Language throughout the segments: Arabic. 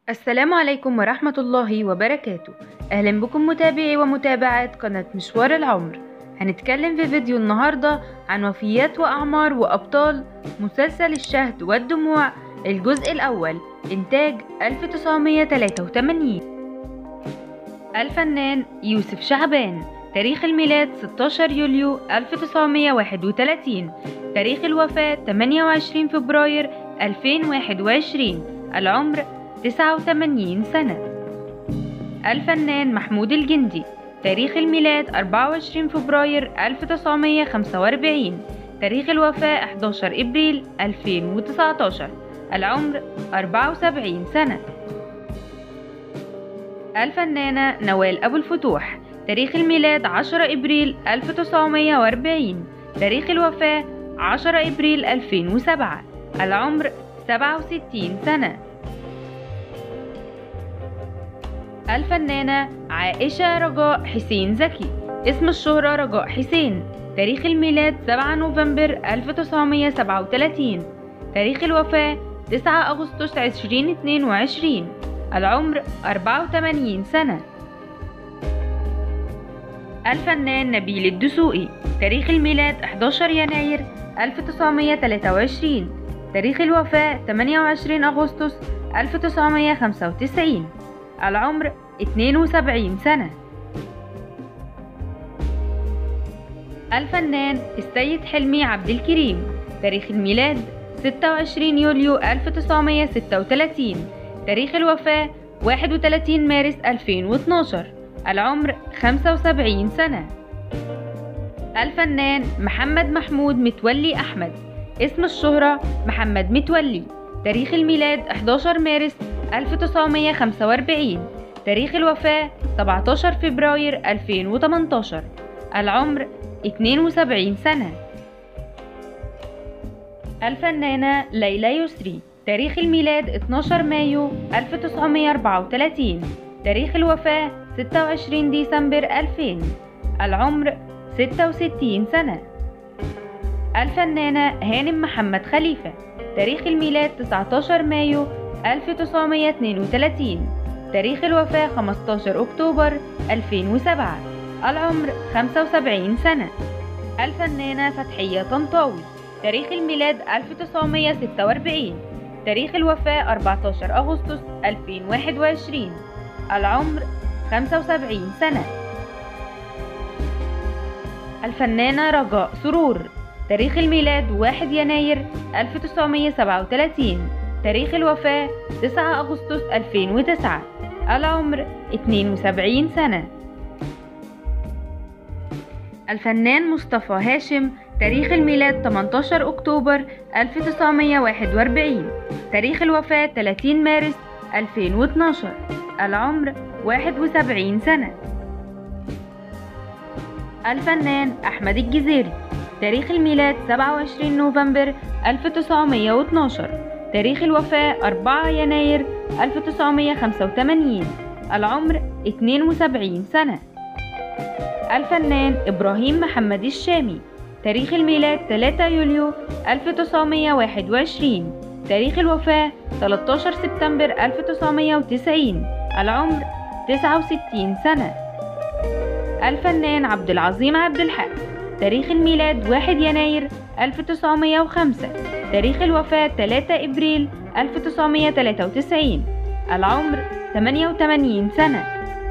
السلام عليكم ورحمة الله وبركاته. أهلا بكم متابعي ومتابعات قناة مشوار العمر. هنتكلم في فيديو النهاردة عن وفيات وأعمار وأبطال مسلسل الشهد والدموع الجزء الأول، إنتاج 1983. الفنان يوسف شعبان. تاريخ الميلاد 16 يوليو 1931. تاريخ الوفاة 28 فبراير 2021. العمر 89 سنة. الفنان محمود الجندي. تاريخ الميلاد 24 فبراير 1945. تاريخ الوفاة 11 إبريل 2019. العمر 74 سنة. الفنانة نوال أبو الفتوح. تاريخ الميلاد 10 إبريل 1940. تاريخ الوفاة 10 إبريل 2007. العمر 67 سنة. الفنانة عائشة رجاء حسين زكي. اسم الشهرة رجاء حسين. تاريخ الميلاد 7 نوفمبر 1937. تاريخ الوفاة 9 أغسطس 2022. العمر 84 سنة. الفنان نبيل الدسوقي. تاريخ الميلاد 11 يناير 1923. تاريخ الوفاة 28 أغسطس 1995. العمر 72 سنة. الفنان السيد حلمي عبد الكريم. تاريخ الميلاد 26 يوليو 1936. تاريخ الوفاة 31 مارس 2012. العمر 75 سنة. الفنان محمد محمود متولي أحمد. اسم الشهرة محمد متولي. تاريخ الميلاد 11 مارس 1945. تاريخ الوفاة 17 فبراير 2018. العمر 72 سنة. الفنانة ليلى يسري. تاريخ الميلاد 12 مايو 1934. تاريخ الوفاة 26 ديسمبر 2000. العمر 66 سنة. الفنانة هانم محمد خليفة. تاريخ الميلاد 19 مايو 1932. تاريخ الوفاة 15 أكتوبر 2007. العمر 75 سنة. الفنانة فتحية طنطاوي. تاريخ الميلاد 1946. تاريخ الوفاة 14 أغسطس 2021. العمر 75 سنة. الفنانة رجاء سرور. تاريخ الميلاد 1 يناير 1937. تاريخ الوفاة 9 أغسطس 2009. العمر 72 سنة. الفنان مصطفى هاشم. تاريخ الميلاد 18 أكتوبر 1941. تاريخ الوفاة 30 مارس 2012. العمر 71 سنة. الفنان أحمد الجزيري. تاريخ الميلاد 27 نوفمبر 1912. تاريخ الوفاة 4 يناير 1985. العمر 72 سنة. الفنان إبراهيم محمد الشامي. تاريخ الميلاد 3 يوليو 1921. تاريخ الوفاة 13 سبتمبر 1990. العمر 69 سنة. الفنان عبد العظيم عبد الحق. تاريخ الميلاد 1 يناير 1905. تاريخ الوفاة 3 إبريل 1993. العمر 88 سنة.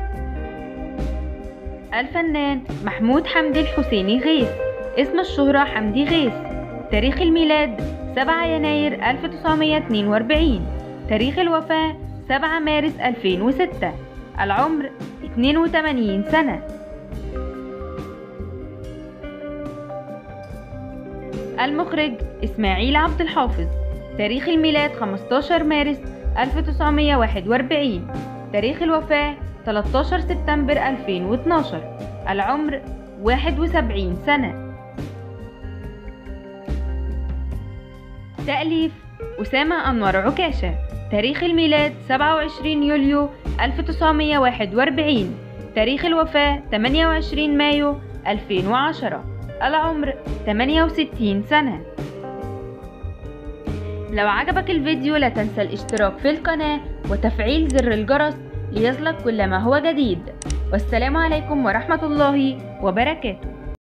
الفنان محمود حمدي الحسيني غيث. اسم الشهرة حمدي غيث. تاريخ الميلاد 7 يناير 1942. تاريخ الوفاة 7 مارس 2006. العمر 82 سنة. المخرج إسماعيل عبد الحافظ. تاريخ الميلاد 15 مارس 1941. تاريخ الوفاة 13 سبتمبر 2012. العمر 71 سنة. تأليف أسامة أنور عكاشة. تاريخ الميلاد 27 يوليو 1941. تاريخ الوفاة 28 مايو 2010. العمر 68 سنة. لو عجبك الفيديو لا تنسى الاشتراك في القناة وتفعيل زر الجرس ليصلك كل ما هو جديد. والسلام عليكم ورحمة الله وبركاته.